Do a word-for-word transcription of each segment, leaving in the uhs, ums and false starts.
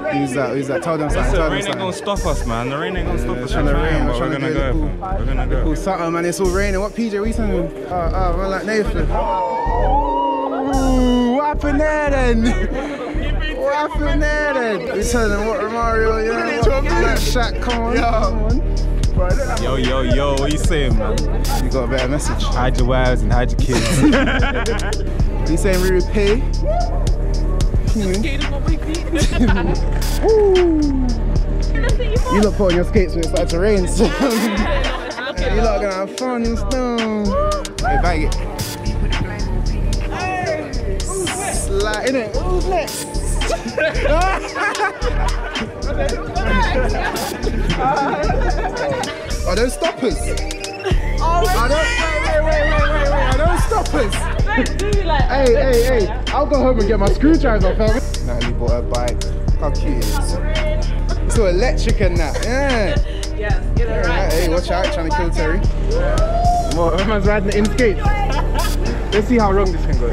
Who's that? Who's that? Tell them something. The Tell them rain ain't something. gonna stop us, man. The rain ain't gonna stop Yeah, us. trying to rain, but we're we're trying to gonna go. go. fam. We're gonna go. Cool, something, man. It's all raining. What P J? What you saying? Oh, oh, man, like Nathan. Ooh, what happened there then? What happened there then? We telling them what Romario, you know? That Shaq, come on, come on. Yo, yo, yo, what you saying, man? You got a better message. Hide your wives and hide your kids. You saying we repay? You look put on your skates when it starts to rain, so you lot gonna have fun and stuff. Hey, bag it. Slide in it. Who's next? Are those stoppers? Oh, I don't, wait, wait, wait, wait, wait, wait. Are those stoppers? Hey, hey, hey. I'll go home and get my screwdriver, fam. Natalie bought her bike. How cute it is. It's all electric and that, yeah. Yes, get it right. Hey, watch out, trying to kill Terry. What, everyone's riding it in skates. Let's see how wrong this can go.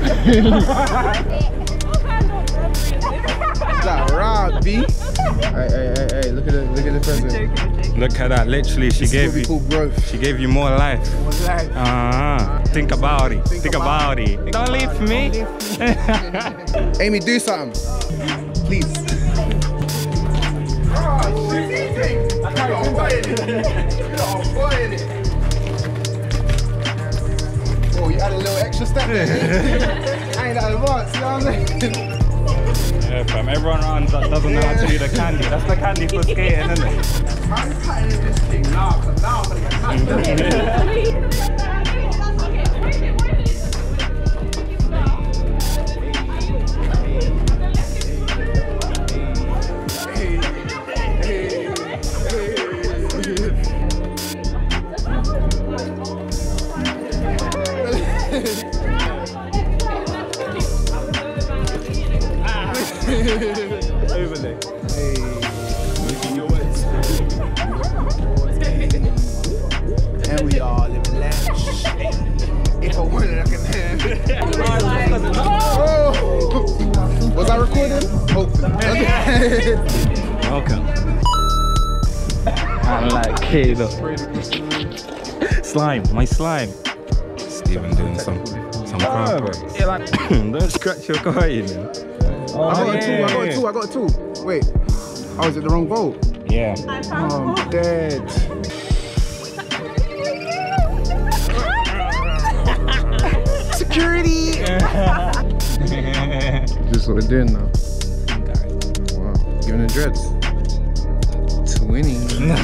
Is that right, B? Hey, hey, hey, hey, look at the, look at the present. Look at that, literally, she This gave is you, what we call growth. she gave you more life. More life. Uh-huh. Think about it, think, think about, about it. it. Don't leave for me. Amy, do something, please. Oh, shit, easy. You're buying it. You're buying it. Oh, you add a little extra step there. I ain't that advanced, you know what I'm saying? Yeah, fam, everyone around that doesn't know how to do the candy. That's the candy for skating, isn't it? I'm cutting this thing now, because now I'm going to get cut. Overlay. Hey. And we all live in land. If I wanted, I can have it. Oh! Was I recording? Hopefully. Welcome. I like Kalo. Slime, my slime. Steven doing some some crap. Yeah, like don't scratch your car, you know. Oh, I got yeah. a two, I got a two, I got a two. Wait, I was at the wrong boat. Yeah. Oh, I'm dead. Security! This is what we're doing now. Wow, giving the dreads. Twinning.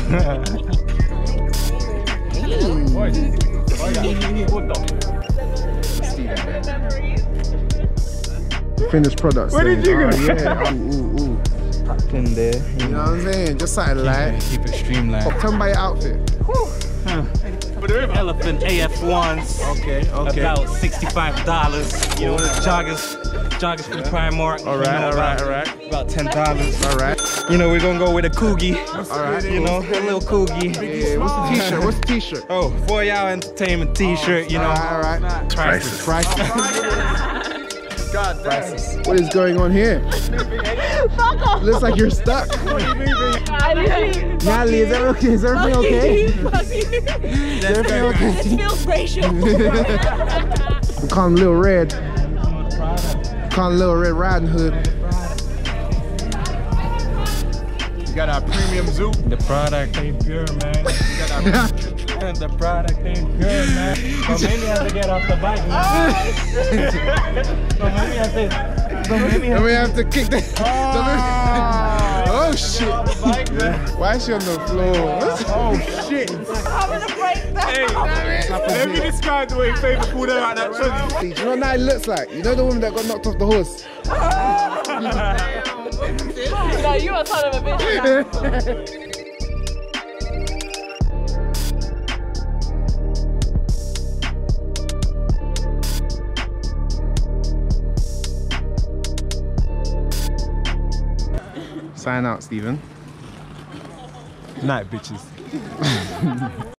Finished products. Where did you go? Oh, yeah. Ooh, ooh, ooh. Packed in there. You know what I'm saying? Just something light. Keep it streamlined. Tell me about your outfit. Elephant A F ones. Okay, okay. About sixty-five dollars. You know, the joggers. Joggers from Primark. All right, you know, all right, about, all right. About ten dollars. All right. You know, we're gonna go with a Coogie. All right. You know, a little Coogie. Yeah, what's the t-shirt? What's the t-shirt? Oh, for y'all entertainment t-shirt, you know. All right, all right. Prices. Prices. God, Prices. What is going on here? Fuck off. Looks like you're stuck. Natalie, is, that okay? Is everything okay? Is everything okay? It feels racial. We call him Lil Red. Call him Lil Red Riding Hood. You got our premium zoo. The product ain't pure, man. You got our the product ain't pure, man. So maybe I have to get off the bike, man. So maybe I have to. So maybe I And we have to kick the. Oh, Oh shit! Why is she on the floor? Oh shit. I'm having a breakdown. Hey, let me describe the way Faber pulled her out that tree. Do you know what Natalie looks like? You know the woman that got knocked off the horse? No, you a son of a bitch. Sign out, Stephen. Night, bitches.